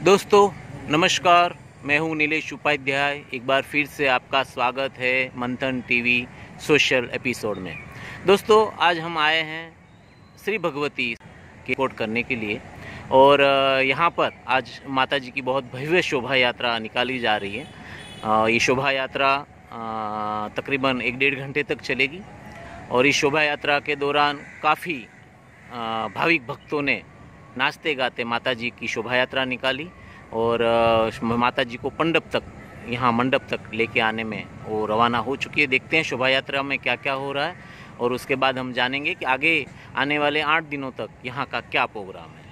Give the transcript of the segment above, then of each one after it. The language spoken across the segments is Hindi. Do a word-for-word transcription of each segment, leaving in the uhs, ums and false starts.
दोस्तों नमस्कार, मैं हूं नीलेश उपाध्याय। एक बार फिर से आपका स्वागत है मंथन टीवी सोशल एपिसोड में। दोस्तों आज हम आए हैं श्री भगवती की रिपोर्ट करने के लिए और यहां पर आज माता जी की बहुत भव्य शोभा यात्रा निकाली जा रही है। ये शोभा यात्रा तकरीबन एक डेढ़ घंटे तक चलेगी और इस शोभा यात्रा के दौरान काफ़ी भाविक भक्तों ने नाचते गाते माता जी की शोभा यात्रा निकाली और माता जी को मंडप तक यहाँ मंडप तक लेके आने में वो रवाना हो चुकी है। देखते हैं शोभा यात्रा में क्या क्या हो रहा है और उसके बाद हम जानेंगे कि आगे आने वाले आठ दिनों तक यहाँ का क्या प्रोग्राम है।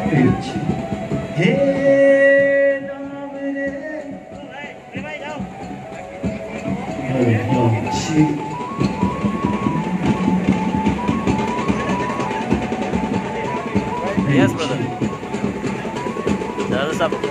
हे राम रे यस ब्रदर ज़्यादा साफ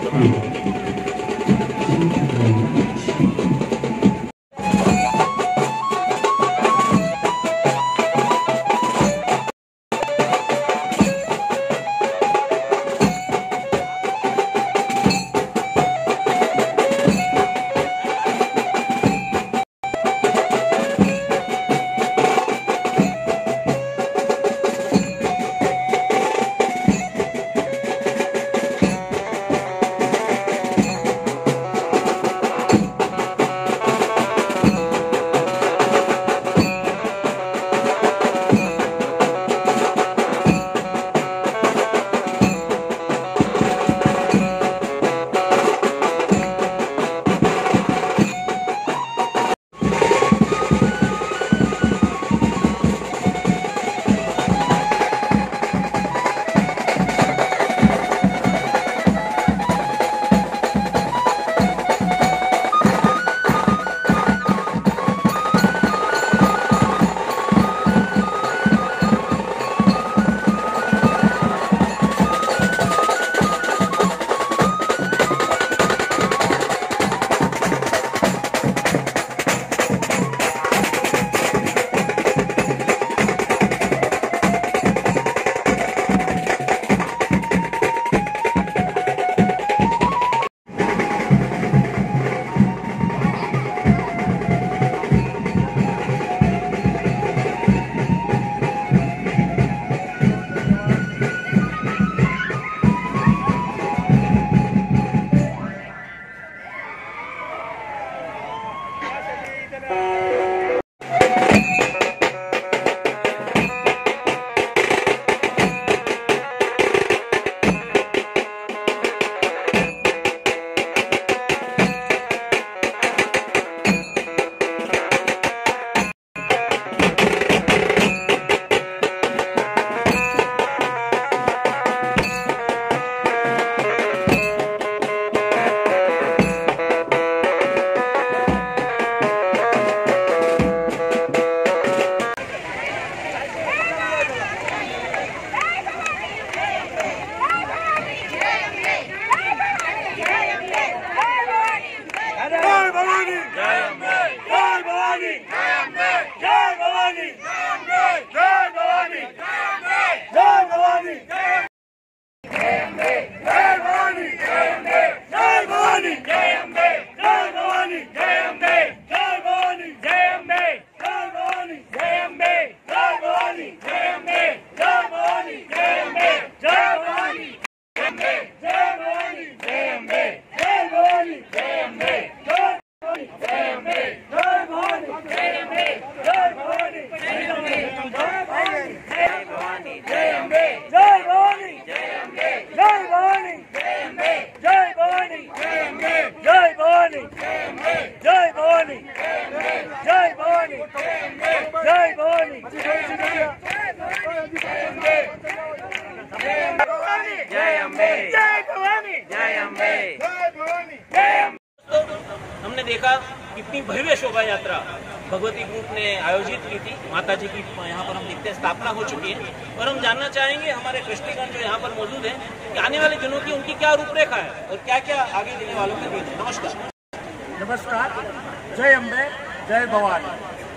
हमने देखा कितनी भव्य शोभा यात्रा भगवती ग्रुप ने आयोजित की थी। माता जी की यहाँ पर हम देखते हैं स्थापना हो चुकी है और हम जानना चाहेंगे हमारे कृष्टिगण जो यहाँ पर मौजूद हैं कि आने वाले दिनों की उनकी क्या रूपरेखा है और क्या क्या आगे देने वालों के लिए। नमस्कार। नमस्कार, जय अम्बे, जय भवानी।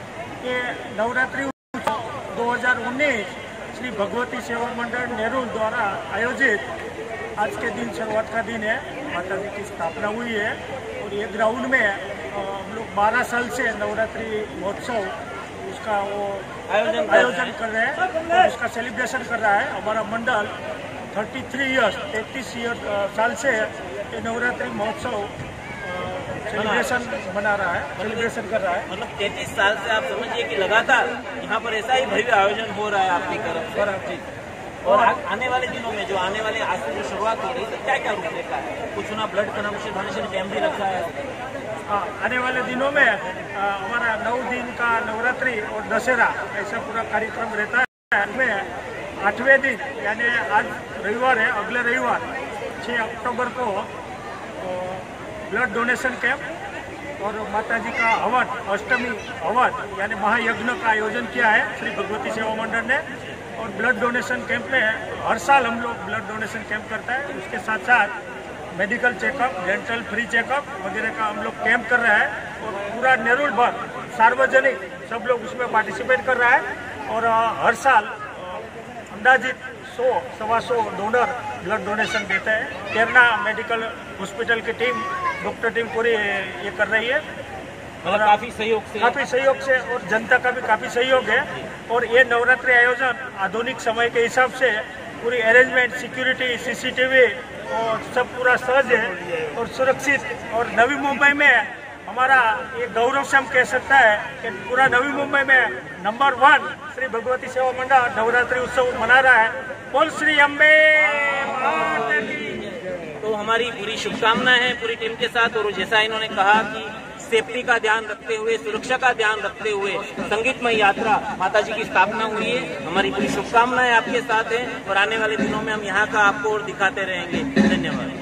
ये नवरात्रि दो हज़ार उन्नीस श्री भगवती सेवा मंडल नेहरू द्वारा आयोजित आज के दिन शुरुआत का दिन है। माता जी की स्थापना हुई है और ये ग्राउंड में हम लोग बारह साल से नवरात्रि महोत्सव उसका वो आयोजन आयोजन कर रहे हैं और उसका सेलिब्रेशन कर रहा है। हमारा मंडल तैंतीस इयर्स तैंतीस ईयर साल से ये नवरात्रि महोत्सव सेलिब्रेशन बना रहा है, सेलिब्रेशन कर रहा है। मतलब तैंतीस साल से आप समझिए कि लगातार यहाँ पर ऐसा ही भव्य आयोजन हो रहा है आपकी तरफ से। और आ, आने वाले दिनों में जो आने वाले आज से जो शुरुआत हो रही है तो क्या क्या रूपरेखा है? कुछ ना ब्लड डोनेशन डोनेशन कैंप भी रखा है। हाँ, आने वाले दिनों में आ, हमारा नौ दिन का नवरात्रि और दशहरा ऐसा पूरा कार्यक्रम रहता है। में आठवें दिन यानी आज रविवार है, अगले रविवार छः अक्टूबर को ब्लड डोनेशन कैंप और माताजी का हवन, अष्टमी हवन यानी महायज्ञ का आयोजन किया है श्री भगवती सेवा मंडल ने। और ब्लड डोनेशन कैंप में हर साल हम लोग ब्लड डोनेशन कैंप करता है। उसके साथ साथ medical checkup, dental free checkup वगैरह का हम लोग कैंप कर रहे हैं। और पूरा नेरुल भर सार्वजनिक सब लोग उसमें पार्टिसिपेट कर रहा है। और हर साल अंदाजित सौ सवा सौ डोनर ब्लड डोनेशन देते हैं। केरना मेडिकल हॉस्पिटल की टीम, डॉक्टर टीम पूरी ये कर रही है। मतलब काफी सहयोग से काफी सहयोग से और जनता का भी काफी सहयोग है। और ये नवरात्रि आयोजन आधुनिक समय के हिसाब से पूरी अरेंजमेंट, सिक्योरिटी, सीसीटीवी और सब पूरा सहज है और सुरक्षित। और नवी मुंबई में हमारा ये गौरव से हम कह सकता है कि पूरा नवी मुंबई में नंबर वन श्री भगवती सेवा मंडल नवरात्रि उत्सव मना रहा है। बोल श्री अम्बे माता की। तो हमारी पूरी शुभकामनाएं हैं पूरी टीम के साथ। और जैसा इन्होंने कहा कि सेफ्टी का ध्यान रखते हुए, सुरक्षा का ध्यान रखते हुए संगीतमय यात्रा माताजी की स्थापना हुई है। हमारी पूरी शुभकामनाएं आपके साथ हैं और आने वाले दिनों में हम यहाँ का आपको और दिखाते रहेंगे। धन्यवाद।